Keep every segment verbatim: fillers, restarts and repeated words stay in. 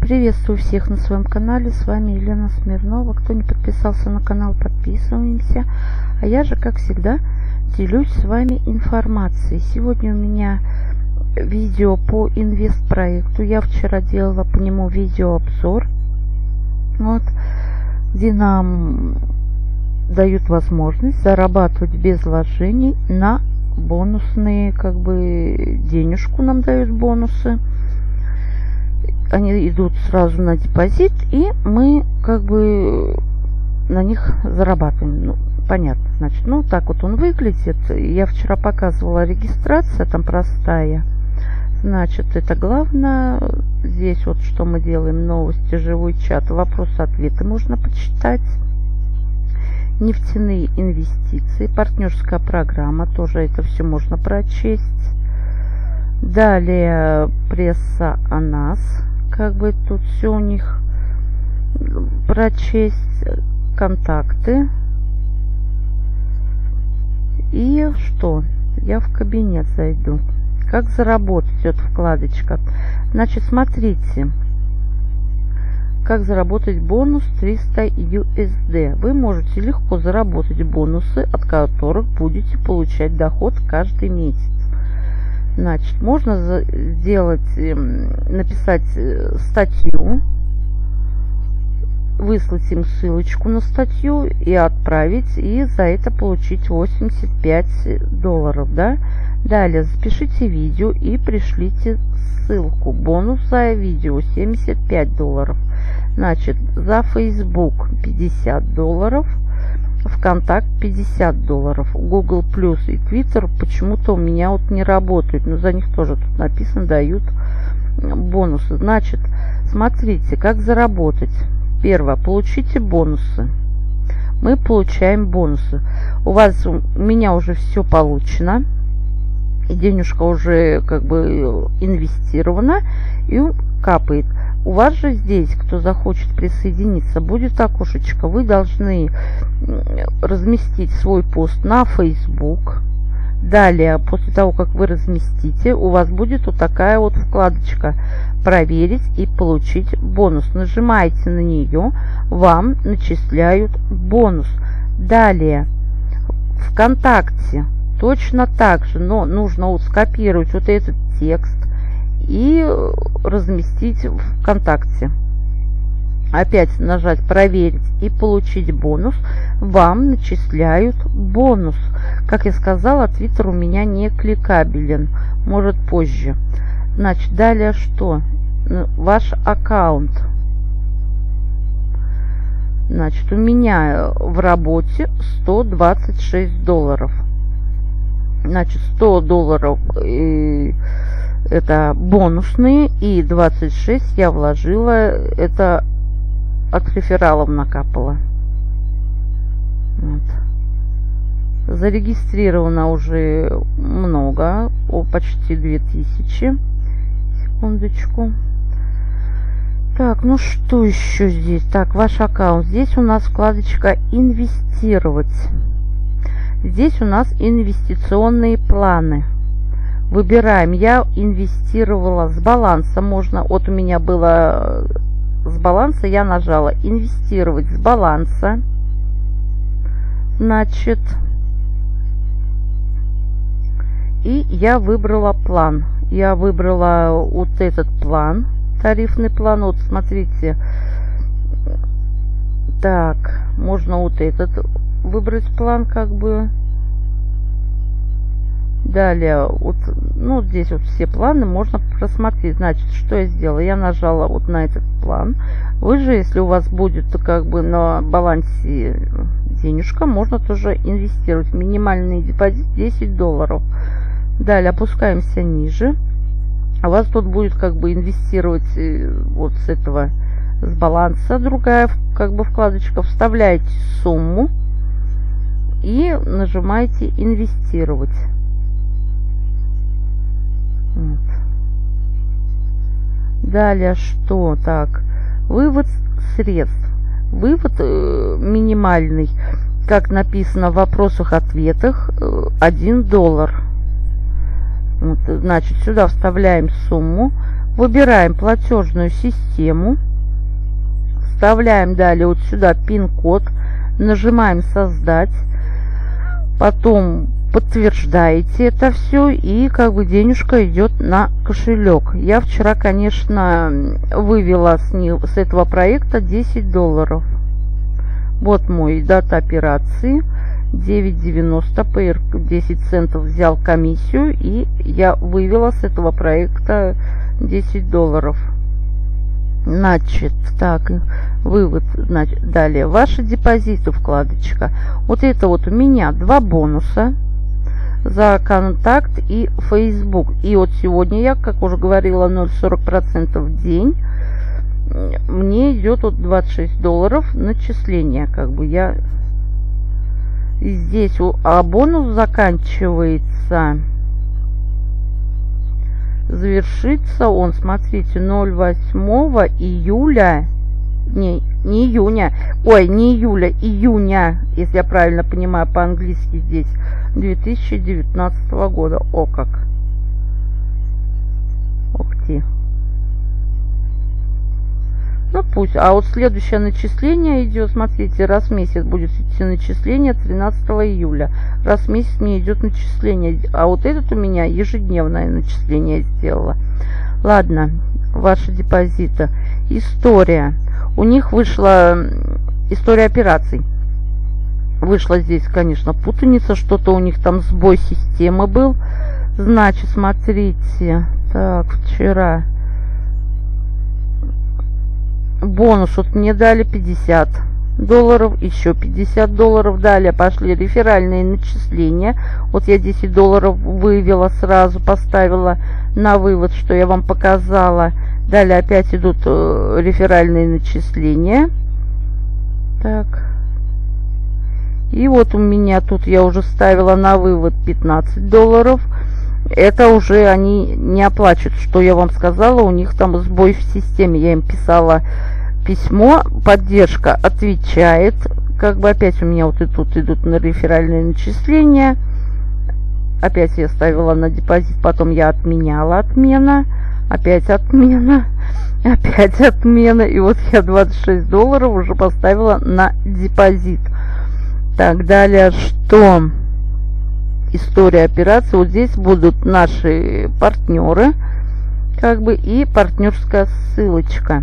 Приветствую всех на своем канале, с вами Елена Смирнова. Кто не подписался на канал, подписываемся. А я же, как всегда, делюсь с вами информацией. Сегодня у меня видео по инвестпроекту. Я вчера делала по нему видеообзор, вот, где нам дают возможность зарабатывать без вложений на бонусные, как бы, денежку нам дают бонусы. Они идут сразу на депозит, и мы как бы на них зарабатываем. Ну, понятно, значит, ну так вот он выглядит. Я вчера показывала регистрация, там простая. Значит, это главное. Здесь вот что мы делаем: новости, живой чат, вопросы-ответы можно почитать. Нефтяные инвестиции, партнерская программа, тоже это все можно прочесть. Далее пресса о нас, как бы тут все у них прочесть, контакты. И что? Я в кабинет зайду. Как заработать? Идет вкладочка. Значит, смотрите. Как заработать бонус триста ю эс ди. Вы можете легко заработать бонусы, от которых будете получать доход каждый месяц. Значит, можно сделать, написать статью, выслать им ссылочку на статью и отправить, и за это получить восемьдесят пять долларов, да? Далее запишите видео и пришлите ссылку. Бонус за видео семьдесят пять долларов. Значит, за Facebook пятьдесят долларов. ВКонтакт пятьдесят долларов. Google Плюс и Twitter почему-то у меня вот не работают, но за них тоже тут написано, дают бонусы. Значит, смотрите, как заработать. Первое, получите бонусы. Мы получаем бонусы. У вас, у меня уже все получено, и денежка уже как бы инвестирована и капает. У вас же здесь, кто захочет присоединиться, будет окошечко. Вы должны разместить свой пост на Facebook. Далее, после того, как вы разместите, у вас будет вот такая вот вкладочка «Проверить и получить бонус». Нажимаете на нее, вам начисляют бонус. Далее, ВКонтакте точно так же, но нужно вот скопировать вот этот текст и разместить в ВКонтакте. Опять нажать «Проверить и получить бонус». Вам начисляют бонус. Как я сказала, Твиттер у меня не кликабелен. Может позже. Значит, далее что? Ваш аккаунт. Значит, у меня в работе сто двадцать шесть долларов. Значит, сто долларов и это бонусные, и двадцать шесть я вложила, это от рефералов накапала. Вот. Зарегистрировано уже много, о, почти две тысячи. Секундочку. Так, ну что еще здесь? Так, ваш аккаунт. Здесь у нас вкладочка «Инвестировать». Здесь у нас инвестиционные планы. Выбираем. Я инвестировала с баланса. Можно, вот у меня было с баланса, я нажала «Инвестировать с баланса». Значит, и я выбрала план. Я выбрала вот этот план, тарифный план. Вот смотрите. Так, можно вот этот выбрать план, как бы. Далее, вот, ну, здесь вот все планы можно просмотреть. Значит, что я сделала? Я нажала вот на этот план. Вы же, если у вас будет как бы на балансе денежка, можно тоже инвестировать. Минимальный депозит десять долларов. Далее опускаемся ниже. У вас тут будет как бы инвестировать вот с этого, с баланса другая как бы вкладочка. Вставляете сумму и нажимаете «Инвестировать». Вот. Далее что? Так, вывод средств. Вывод э, минимальный, как написано в вопросах-ответах, э, один доллар. Вот, значит, сюда вставляем сумму. Выбираем платежную систему. Вставляем далее вот сюда пин-код. Нажимаем «Создать». Потом подтверждаете это все, и как бы денежка идет на кошелек. Я вчера, конечно, вывела с, них, с этого проекта десять долларов. Вот мой дата операции. девять девяносто, пейер десять центов взял комиссию, и я вывела с этого проекта десять долларов. Значит, так, вывод, значит, далее, ваши депозиты, вкладочка. Вот это вот у меня два бонуса за контакт и Facebook. И вот сегодня я, как уже говорила, ноль целых сорок процентов в день. Мне идет вот двадцать шесть долларов начисления, как бы я здесь, а бонус заканчивается, завершится он, смотрите, ноль восьмого июля, не, не июня, ой, не июля, июня, если я правильно понимаю по-английски здесь, две тысячи девятнадцатого года. О как! Ух ты! Ну пусть. А вот следующее начисление идет, смотрите, раз в месяц будет идти начисление тринадцатого июля. Раз в месяц мне идет начисление. А вот этот у меня ежедневное начисление сделала. Ладно, ваши депозиты. История. У них вышла история операций. Вышла здесь, конечно, путаница. Что-то у них там сбой системы был. Значит, смотрите. Так, вчера... Бонус вот мне дали пятьдесят долларов, еще пятьдесят долларов. Далее пошли реферальные начисления. Вот я десять долларов вывела сразу, поставила на вывод, что я вам показала. Далее опять идут реферальные начисления. Так. И вот у меня тут я уже ставила на вывод пятнадцать долларов. Это уже они не оплачивают, что я вам сказала, у них там сбой в системе. Я им писала письмо, поддержка отвечает. Как бы опять у меня вот и тут идут на реферальные начисления. Опять я ставила на депозит, потом я отменяла отмена. Опять отмена, опять отмена. И вот я двадцать шесть долларов уже поставила на депозит. Так, далее что... История операции. Вот здесь будут наши партнеры, как бы, и партнерская ссылочка.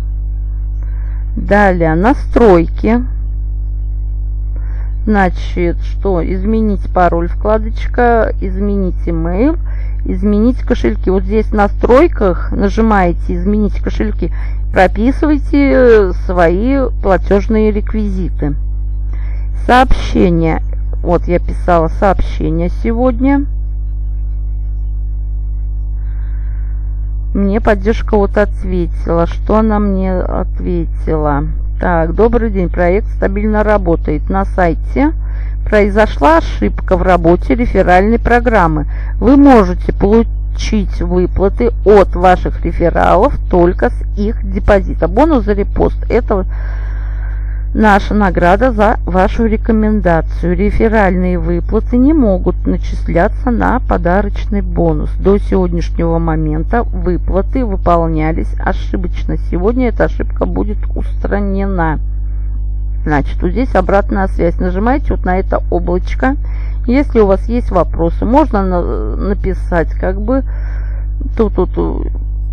Далее настройки. Значит, что? Изменить пароль, вкладочка, изменить email, изменить кошельки. Вот здесь в настройках нажимаете изменить кошельки, прописывайте свои платежные реквизиты. Сообщение. Вот я писала сообщение сегодня. Мне поддержка вот ответила. Что она мне ответила? Так, добрый день. Проект стабильно работает. На сайте произошла ошибка в работе реферальной программы. Вы можете получить выплаты от ваших рефералов только с их депозита. Бонус за репост. Это наша награда за вашу рекомендацию. Реферальные выплаты не могут начисляться на подарочный бонус. До сегодняшнего момента выплаты выполнялись ошибочно. Сегодня эта ошибка будет устранена. Значит, вот здесь обратная связь. Нажимаете вот на это облачко. Если у вас есть вопросы, можно на написать как бы тут-тут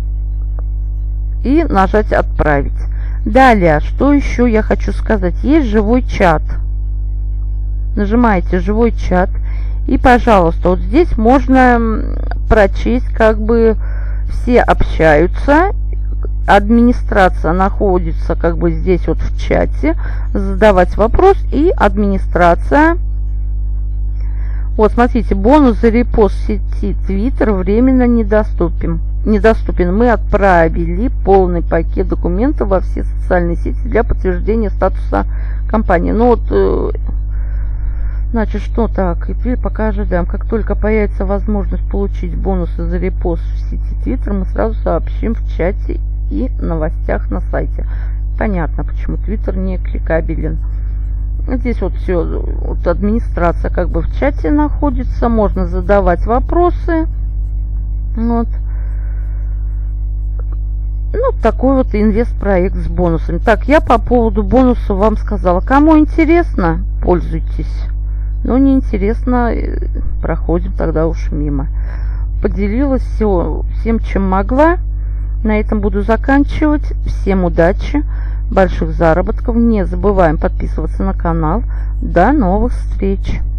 и нажать «Отправить». Далее, что еще я хочу сказать? Есть живой чат. Нажимаете живой чат. И, пожалуйста, вот здесь можно прочесть, как бы все общаются. Администрация находится как бы здесь вот в чате. Задавать вопрос. И администрация. Вот, смотрите, бонус за репост в сети Twitter временно недоступен. недоступен. Мы отправили полный пакет документов во все социальные сети для подтверждения статуса компании. Ну вот, э, значит, что так, и теперь пока ожидаем. Как только появится возможность получить бонусы за репост в сети Twitter, мы сразу сообщим в чате и новостях на сайте. Понятно, почему Twitter не кликабелен. Здесь вот все, вот администрация как бы в чате находится, можно задавать вопросы. Вот. Ну, такой вот инвест-проект с бонусами. Так, я по поводу бонуса вам сказала. Кому интересно, пользуйтесь. Но не интересно, проходим тогда уж мимо. Поделилась все, всем, чем могла. На этом буду заканчивать. Всем удачи, больших заработков. Не забываем подписываться на канал. До новых встреч!